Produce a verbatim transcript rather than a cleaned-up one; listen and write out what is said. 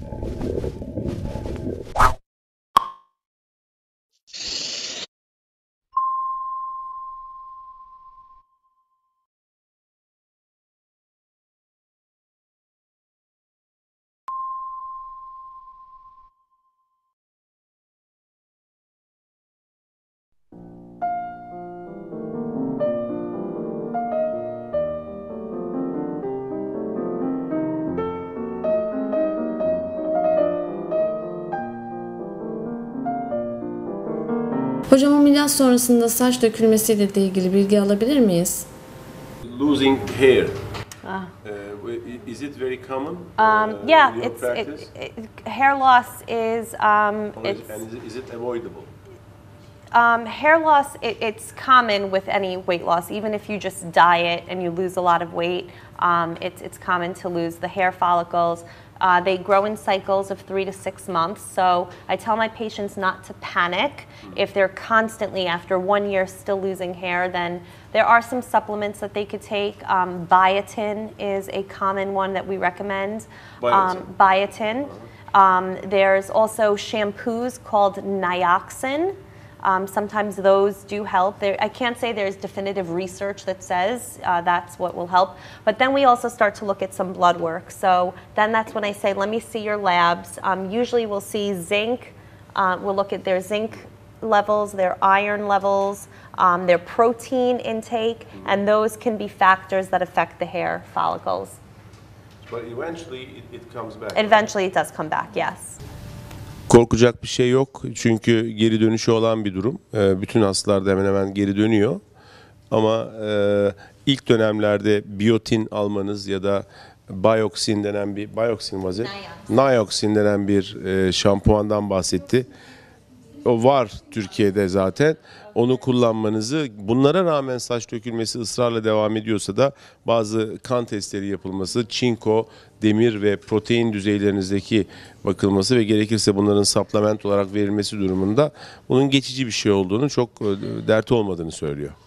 Hocam, ameliyat sonrasında saç dökülmesiyle de ilgili bilgi alabilir miyiz? Losing hair. Ah. Uh, is it very common? Um, uh, yeah, in your it's practice? it, it, hair loss is um, it's, and is it, is it avoidable? Um, hair loss, it, it's common with any weight loss. Even if you just diet and you lose a lot of weight, um, it's, it's common to lose the hair follicles. Uh, they grow in cycles of three to six months. So I tell my patients not to panic. If they're constantly, after one year, still losing hair, then there are some supplements that they could take. Um, biotin is a common one that we recommend. Biotin. Um, biotin. Um, there's also shampoos called Nioxin. Um, sometimes those do help. There, I can't say there's definitive research that says uh, that's what will help, but then we also start to look at some blood work. So then that's when I say, let me see your labs. Um, usually we'll see zinc, uh, we'll look at their zinc levels, their iron levels, um, their protein intake, and those can be factors that affect the hair follicles. But eventually it, it comes back. Eventually it does come back, yes. Korkacak bir şey yok çünkü geri dönüşü olan bir durum. Bütün hastalarda hemen hemen geri dönüyor. Ama ilk dönemlerde biyotin almanız ya da Bioxin denen bir Bioxin was it? Nioxin denen bir şampuandan bahsetti. O var Türkiye'de zaten. Onu kullanmanızı, bunlara rağmen saç dökülmesi ısrarla devam ediyorsa da bazı kan testleri yapılması, çinko, demir ve protein düzeylerinizdeki bakılması ve gerekirse bunların supplement olarak verilmesi durumunda bunun geçici bir şey olduğunu, çok dert olmadığını söylüyor.